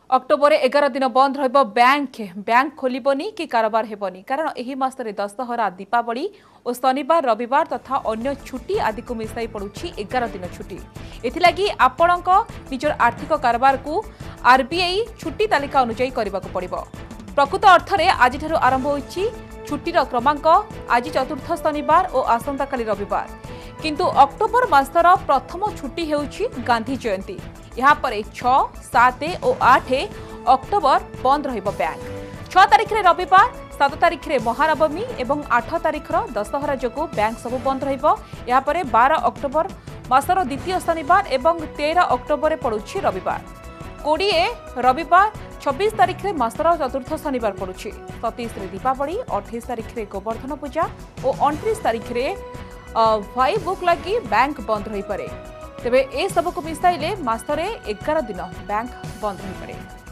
October 11 दिन बंद रहिबो बैंक खोलिबनी कि कारोबार हेबनी कारण एही मासरे दशहरा दीपावली और शनिवार रविवार तथा अन्य छुट्टी आदि को मिसाई पड़ुछि 11 दिन छुट्टी। एथिलागी आपणक निजर आर्थिक कारोबार को आरबीआई छुट्टी तालिका अनुसार करबाक पड़िबो। प्रकृत अर्थ में आज आरंभ होइछि छुट्टीर क्रमांक आज चतुर्थ शनिवार और आसंता काली रविवार किंतु अक्टोबर मासर प्रथम छुट्टी हेउछि गांधी जयंती। यहाँ पर 6, 7 और 8 अक्टोबर बंद रहिबो बैंक। 6 तारिख रे रविवार, 7 तारिख रे महानवमी एवं 8 तारिख दशहरा जोगु बैंक सब बंद रहिबो। यहाँ पर 12 अक्टोबर मासर द्वितीय शनिवार एवं 13 अक्टोबर पड़ुछि रविवार। 20 रविवार, 26 तारिख रे मासर चतुर्थ शनिवार पड़ुछि। 27 रे दीपावली, 28 तारिख रे गोवर्धन पूजा और 29 तारिख रे भाई बुक लगी बैंक बंद रही पड़े। तेबे ए सब को मिसाइले मासरे 11 दिन बैंक बंद रही पड़े।